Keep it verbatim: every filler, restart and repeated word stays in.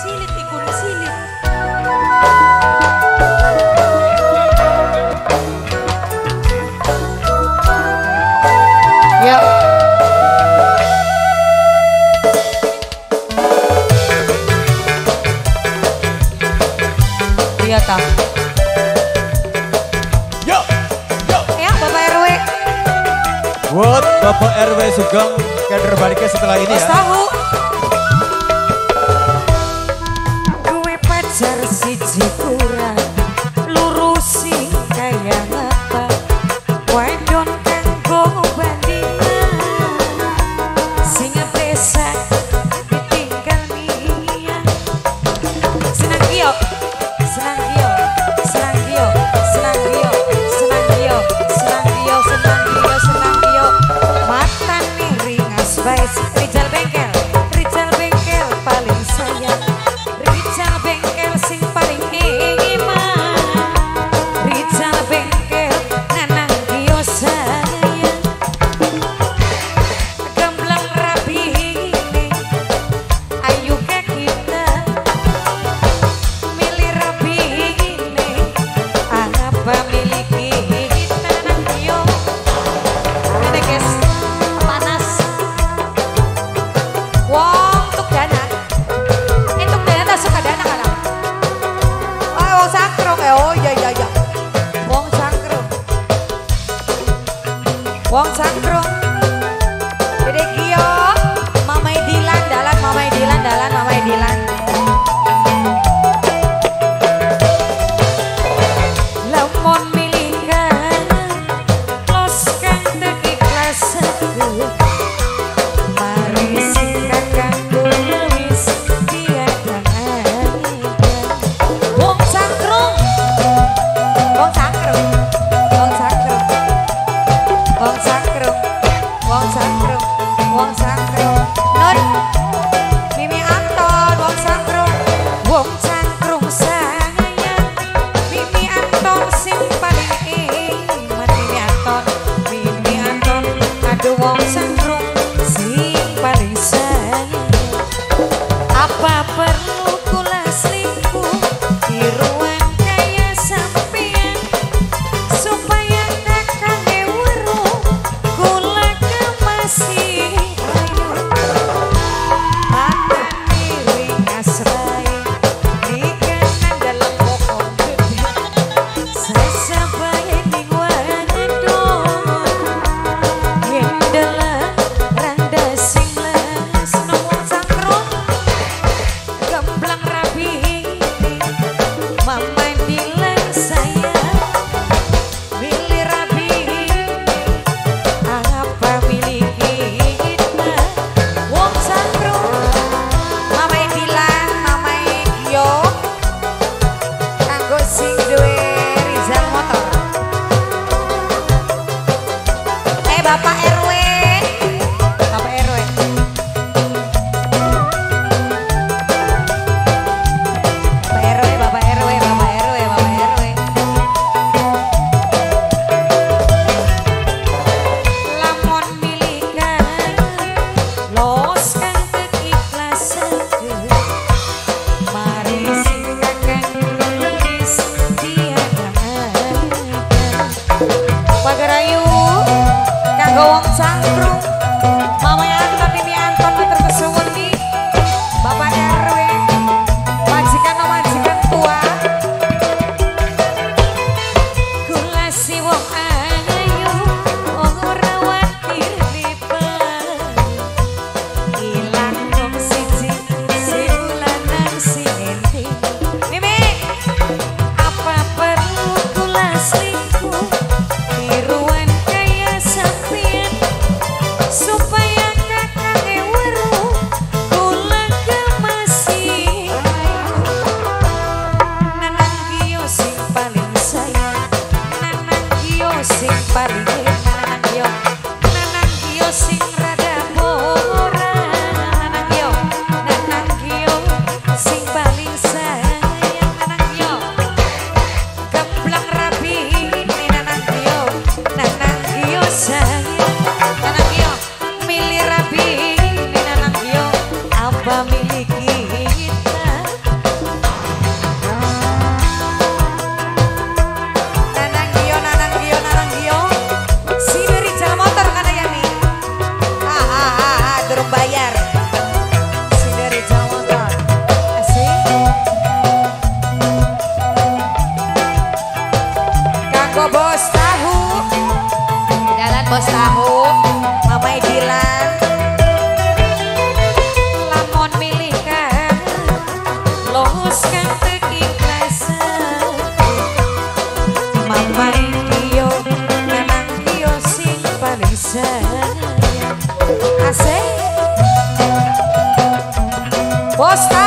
silit iku silit. Ya. Iya ta. Yo, yo. Ya Bapak R W. Buat Bapak R W Sugeng kader baliknya setelah ini Mas ya. tahu. Gue pacar siji kurang lurusi kaya ngapa. Wadon kanggo bandingan sing ngepresak ditinggal niat. Senang iyo, senang iyo, senang iyo, senang iyo, senang iyo, senang iyo, senang iyo, senang iyo. Mata nih ringas baik. Rijal bengkel, Rijal bengkel paling sayang. Rijal bengkel sing paling iman. Rijal bengkel nanang iyo sayang. Gemblang rapi ini ayu ke kita. Milih rapi ini apa milik kita nang iyo. Ada guys panas. Wong tuk dana. Eh tuk dana tak suka dana kan? Oh wong sangkrong ya. Oh iya iya iya. Wong sangkrong. Wong sangkrong. Dede Gio, Mamai Dilan dalan, Mamai Dilan dalan, Mamai Dilan. Lamun milikan, los kang tekikhlas aku. Mari singkat kanggo wis diadang-adang. Wong sangkrong. Wong sangkrong. Wong sangkrong. Wong sangkrong. Wong sangkrong. Wong sangkrong. Nur Mimi Anton wong sangkrong. Wong sangkrong sayang. Mimi Anton sing paling iman. Mimi Anton. Mimi Anton. Aduh wong sangkrong sing paling sayang. Apa perlu kula selingkuh di ruang kaya sampean supaya kakang weruh kula kemasi ayu. Mata miring asrai di kanan dalam pokok gede. Sesabai ning wadon gendela randa sing lesno. Wong sangkrong gemblang rapi Mama bilang saya milih rapi apa milik kita. Bos